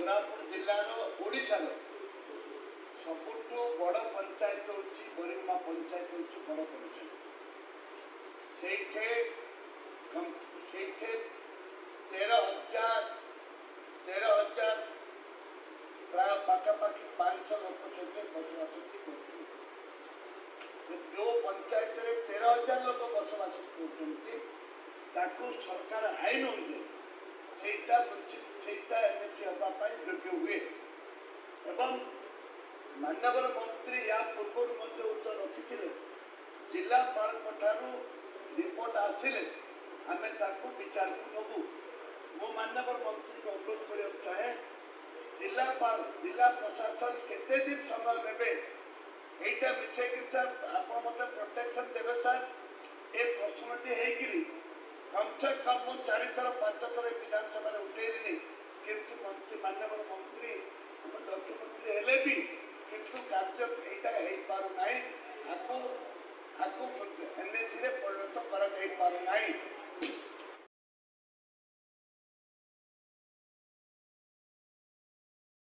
कोरापुट जिलार ओडिशार सबुठु बड़ पंचायत होची बरिगमा पंचायत होची बड़ पंचायत से 13,000 प्राय पाखापाखि 500 लोक बसवास जो पंचायत 13,000 लोक बसवास कर सरकार आईन अनुसार एमएससी हाँपाई योग्य हुए एवं माननीय मंत्री या पूर्व उत्तर रखी जिलापाल रिपोर्ट आसिले आम विचार को नबू मो माननीय मंत्री को अनुरोध करने चाहे जिलापाल जिला प्रशासन केते दिन समय देवे यहीटा विषय कि सर आप मत प्रोटेक्शन देवे सर ये प्रश्नटी होगी कम से कम मु 4 थर 5 थर विधानसभा उठेली किंतु मंत्री माननीय मंत्री मुख्यमंत्री हेले भी किंतु कार्य यहीटा हो पार ना आपको एनएसी परिणत कर